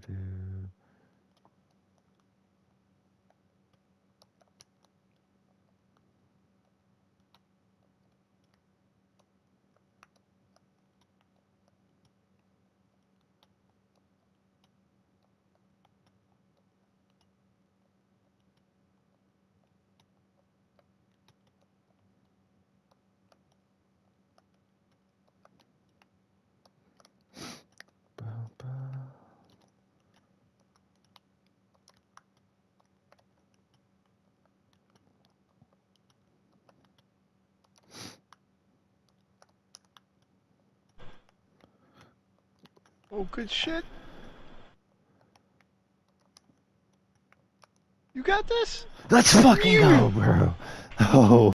Oh, good shit. You got this? Let's fucking go, bro. Oh.